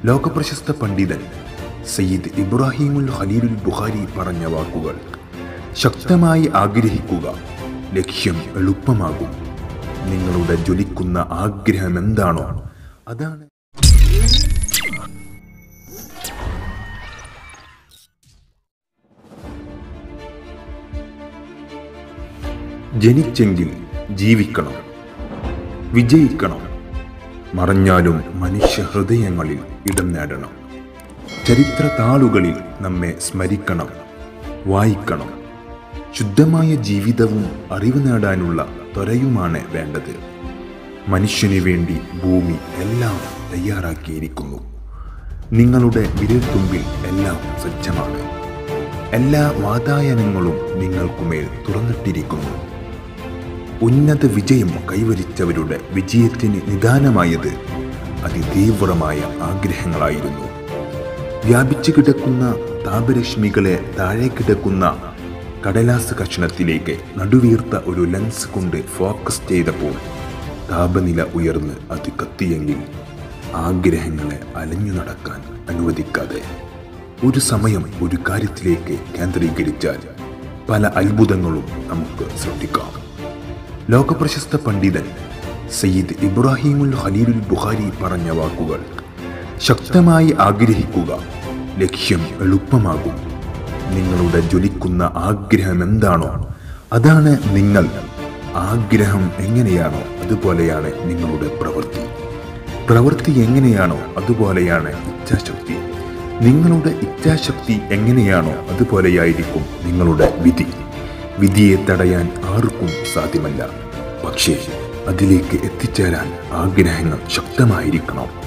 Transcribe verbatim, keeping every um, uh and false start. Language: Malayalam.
ലോകപ്രശസ്ത പണ്ഡിതൻ സയ്യിദ് ഇബ്രാഹിം ഖലീൽ ബുഖാരി പറഞ്ഞ വാക്കുകൾ: ശക്തമായി ആഗ്രഹിക്കുക, ലക്ഷ്യം എളുപ്പമാകും. നിങ്ങളുടെ ജ്വലിക്കുന്ന ആഗ്രഹം എന്താണോ അതാണ് ജനിച്ചെങ്കിൽ ജീവിക്കണം, വിജയിക്കണം, മറഞ്ഞാലും മനുഷ്യ ഹൃദയങ്ങളിൽ ഇടം നേടണം. ചരിത്ര താളുകളിൽ നമ്മെ സ്മരിക്കണം, വായിക്കണം. ശുദ്ധമായ ജീവിതവും അറിവ് നേടാനുള്ള ത്വരയുമാണ് വേണ്ടത്. മനുഷ്യന് വേണ്ടി ഭൂമി എല്ലാം തയ്യാറാക്കിയിരിക്കുന്നു. നിങ്ങളുടെ വിരൽത്തുമ്പിൽ എല്ലാം സജ്ജമാണ്. എല്ലാ വാതായനങ്ങളും നിങ്ങൾക്കുമേൽ തുറന്നിട്ടിരിക്കുന്നു. ഉന്നത വിജയം കൈവരിച്ചവരുടെ വിജയത്തിന് നിദാനമായത് അതിതീവ്രമായ ആഗ്രഹങ്ങളായിരുന്നു. വ്യാപിച്ചു കിടക്കുന്ന താപരശ്മികളെ താഴെ കിടക്കുന്ന കടലാസ് കഷണത്തിലേക്ക് നടുവീർത്ത ഒരു ലെൻസ് കൊണ്ട് ഫോക്കസ് ചെയ്തപ്പോൾ താപനില ഉയർന്ന് അത് കത്തിയെങ്കിൽ ആഗ്രഹങ്ങളെ അലഞ്ഞു നടക്കാൻ അനുവദിക്കാതെ ഒരു സമയം ഒരു കാര്യത്തിലേക്ക് കേന്ദ്രീകരിച്ചാൽ പല അത്ഭുതങ്ങളും നമുക്ക് സൃഷ്ടിക്കാം. ലോകപ്രശസ്ത പണ്ഡിതൻ സയ്യിദ് ഇബ്രാഹിം ഖലീൽ ബുഖാരി പറഞ്ഞ വാക്കുകൾ: ശക്തമായി ആഗ്രഹിക്കുക, ലക്ഷ്യം എളുപ്പമാകും. നിങ്ങളുടെ ജ്വലിക്കുന്ന ആഗ്രഹം എന്താണോ അതാണ് നിങ്ങൾ. ആഗ്രഹം എങ്ങനെയാണോ അതുപോലെയാണ് നിങ്ങളുടെ പ്രവൃത്തി. പ്രവൃത്തി എങ്ങനെയാണോ അതുപോലെയാണ് ഇച്ഛാശക്തി. നിങ്ങളുടെ ഇച്ഛാശക്തി എങ്ങനെയാണോ അതുപോലെയായിരിക്കും നിങ്ങളുടെ വിധി. വിധിയെ തടയാൻ ആർക്കും സാധ്യമല്ല. പക്ഷേ അതിലേക്ക് എത്തിച്ചേരാൻ ആഗ്രഹങ്ങൾ ശക്തമായിരിക്കണം.